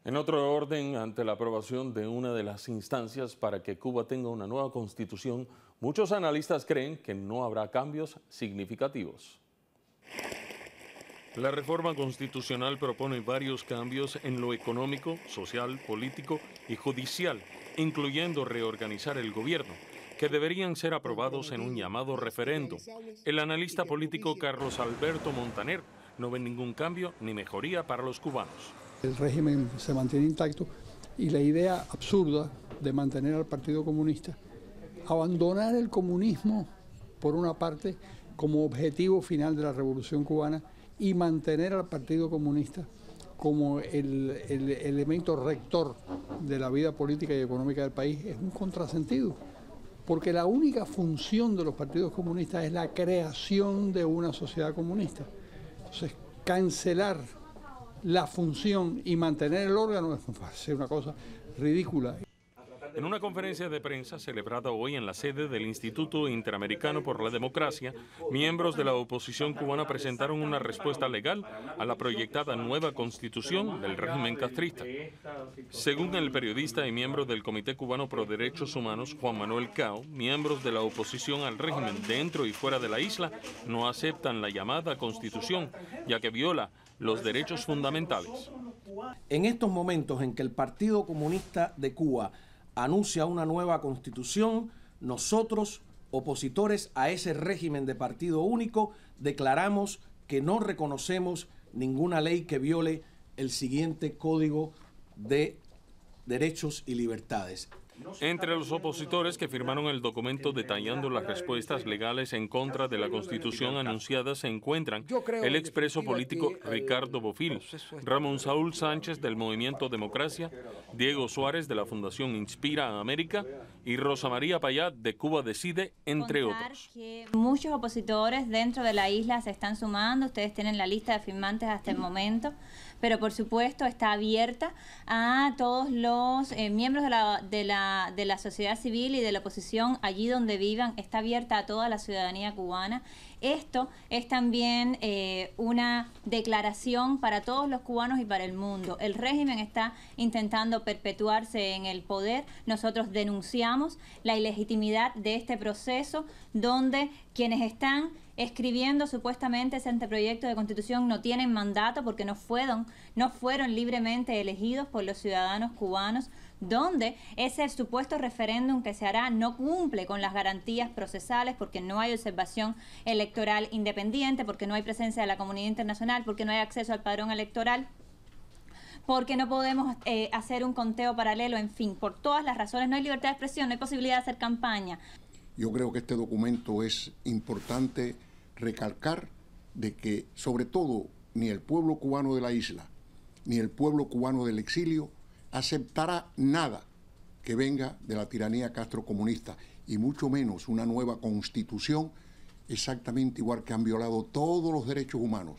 En otro orden, ante la aprobación de una de las instancias para que Cuba tenga una nueva constitución, muchos analistas creen que no habrá cambios significativos. La reforma constitucional propone varios cambios en lo económico, social, político y judicial, incluyendo reorganizar el gobierno, que deberían ser aprobados en un llamado referéndum. El analista político Carlos Alberto Montaner no ve ningún cambio ni mejoría para los cubanos. El régimen se mantiene intacto y la idea absurda de mantener al Partido Comunista, abandonar el comunismo por una parte como objetivo final de la Revolución Cubana y mantener al Partido Comunista como el elemento rector de la vida política y económica del país es un contrasentido, porque la única función de los partidos comunistas es la creación de una sociedad comunista. Entonces, cancelar la función y mantener el órgano es una cosa ridícula. En una conferencia de prensa celebrada hoy en la sede del Instituto Interamericano por la Democracia, miembros de la oposición cubana presentaron una respuesta legal a la proyectada nueva constitución del régimen castrista. Según el periodista y miembro del Comité Cubano Pro Derechos Humanos, Juan Manuel Cao, miembros de la oposición al régimen dentro y fuera de la isla no aceptan la llamada constitución, ya que viola los derechos fundamentales. En estos momentos en que el Partido Comunista de Cuba anuncia una nueva constitución, nosotros, opositores a ese régimen de partido único, declaramos que no reconocemos ninguna ley que viole el siguiente Código de Derechos y Libertades. Entre los opositores que firmaron el documento detallando las respuestas legales en contra de la Constitución anunciada se encuentran el expreso político Ricardo Bofill, Ramón Saúl Sánchez del Movimiento Democracia, Diego Suárez de la Fundación Inspira a América y Rosa María Payá de Cuba Decide, entre otros. Muchos opositores dentro de la isla se están sumando, ustedes tienen la lista de firmantes hasta el momento, pero por supuesto está abierta a todos los miembros de la sociedad civil y de la oposición allí donde vivan, está abierta a toda la ciudadanía cubana. Esto es también una declaración para todos los cubanos y para el mundo. El régimen está intentando perpetuarse en el poder. Nosotros denunciamos la ilegitimidad de este proceso donde quienes están escribiendo supuestamente ese anteproyecto de constitución no tienen mandato porque no fueron libremente elegidos por los ciudadanos cubanos, donde ese supuesto referéndum que se hará no cumple con las garantías procesales porque no hay observación electoral independiente, porque no hay presencia de la comunidad internacional, porque no hay acceso al padrón electoral, porque no podemos hacer un conteo paralelo, en fin, por todas las razones. No hay libertad de expresión, no hay posibilidad de hacer campaña. Yo creo que este documento es importante recalcar de que, sobre todo, ni el pueblo cubano de la isla, ni el pueblo cubano del exilio aceptará nada que venga de la tiranía castrocomunista, y mucho menos una nueva constitución exactamente igual que han violado todos los derechos humanos.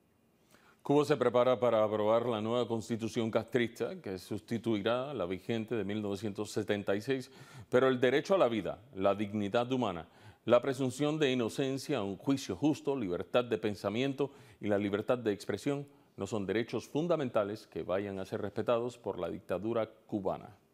Cuba se prepara para aprobar la nueva constitución castrista que sustituirá la vigente de 1976, pero el derecho a la vida, la dignidad humana, la presunción de inocencia, un juicio justo, libertad de pensamiento y la libertad de expresión no son derechos fundamentales que vayan a ser respetados por la dictadura cubana.